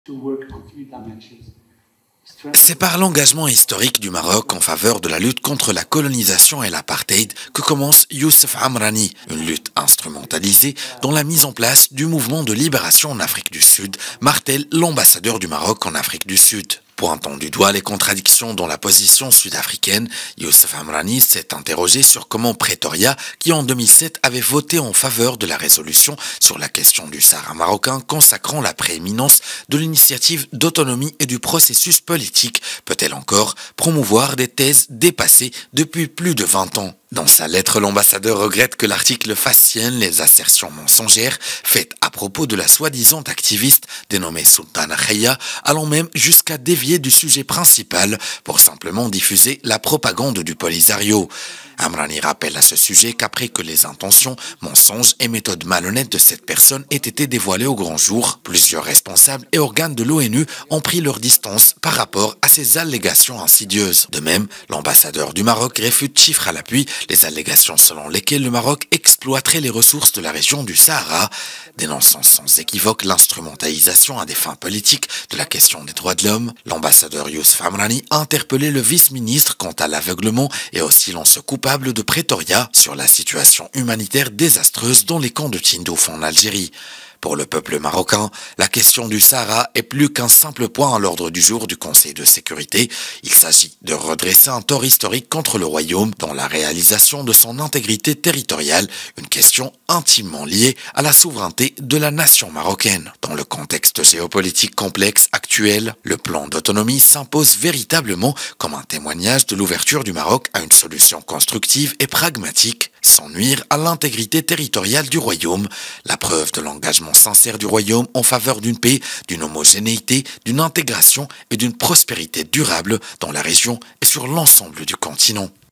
C'est par l'engagement historique du Maroc en faveur de la lutte contre la colonisation et l'apartheid que commence Youssef Amrani, une lutte instrumentalisée dont la mise en place du mouvement de libération en Afrique du Sud, martèle l'ambassadeur du Maroc en Afrique du Sud. Pointant du doigt les contradictions dans la position sud-africaine, Youssef Amrani s'est interrogé sur comment Pretoria, qui en 2007 avait voté en faveur de la résolution sur la question du Sahara marocain consacrant la prééminence de l'initiative d'autonomie et du processus politique, peut-elle encore promouvoir des thèses dépassées depuis plus de 20 ans. Dans sa lettre, l'ambassadeur regrette que l'article facienne les assertions mensongères faites à propos de la soi-disant activiste dénommée Sultana Khaya, allant même jusqu'à dévier du sujet principal pour simplement diffuser la propagande du Polisario. Amrani rappelle à ce sujet qu'après que les intentions, mensonges et méthodes malhonnêtes de cette personne aient été dévoilées au grand jour, plusieurs responsables et organes de l'ONU ont pris leur distance par rapport à ces allégations insidieuses. De même, l'ambassadeur du Maroc réfute chiffres à l'appui les allégations selon lesquelles le Maroc exploiterait les ressources de la région du Sahara, dénonçant sans équivoque l'instrumentalisation à des fins politiques de la question des droits de l'homme. L'ambassadeur Youssef Amrani a interpellé le vice-ministre quant à l'aveuglement et au silence coupable de Pretoria sur la situation humanitaire désastreuse dans les camps de Tindouf en Algérie. Pour le peuple marocain, la question du Sahara est plus qu'un simple point à l'ordre du jour du Conseil de sécurité. Il s'agit de redresser un tort historique contre le royaume dans la réalisation de son intégrité territoriale, une question intimement liée à la souveraineté de la nation marocaine. Dans le contexte géopolitique complexe actuel, le plan d'autonomie s'impose véritablement comme un témoignage de l'ouverture du Maroc à une solution constructive et pragmatique, sans nuire à l'intégrité territoriale du royaume, la preuve de l'engagement sincère du royaume en faveur d'une paix, d'une homogénéité, d'une intégration et d'une prospérité durable dans la région et sur l'ensemble du continent.